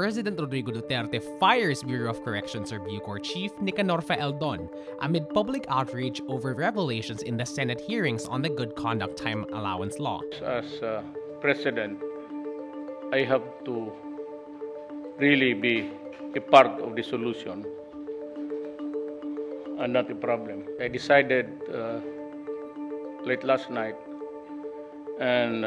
President Rodrigo Duterte fires Bureau of Corrections or BuCor Chief Nicanor Faeldon amid public outrage over revelations in the Senate hearings on the Good Conduct Time Allowance Law. As President, I have to really be a part of the solution and not a problem. I decided late last night, and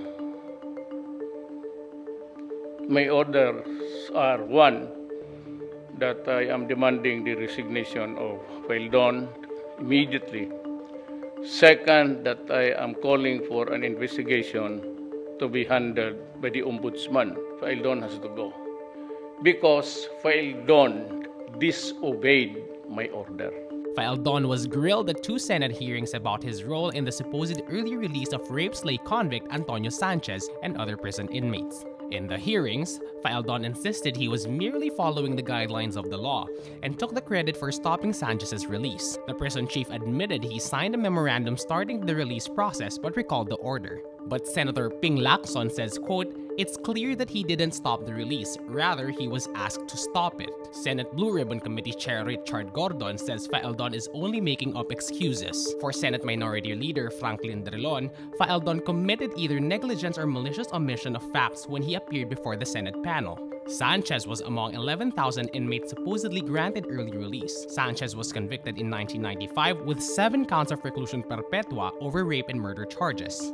my orders are: one, that I am demanding the resignation of Faeldon immediately. Second, that I am calling for an investigation to be handled by the Ombudsman. Faeldon has to go because Faeldon disobeyed my order. Faeldon was grilled at 2 Senate hearings about his role in the supposed early release of rape slave convict Antonio Sanchez and other prison inmates. In the hearings, Faeldon insisted he was merely following the guidelines of the law and took the credit for stopping Sanchez's release. The prison chief admitted he signed a memorandum starting the release process but recalled the order. But Senator Ping Lacson says, quote, "It's clear that he didn't stop the release, rather he was asked to stop it." Senate Blue Ribbon Committee Chair Richard Gordon says Faeldon is only making up excuses. For Senate Minority Leader Franklin Drilon, Faeldon committed either negligence or malicious omission of facts when he appeared before the Senate panel. Sanchez was among 11,000 inmates supposedly granted early release. Sanchez was convicted in 1995 with 7 counts of reclusion perpetua over rape and murder charges.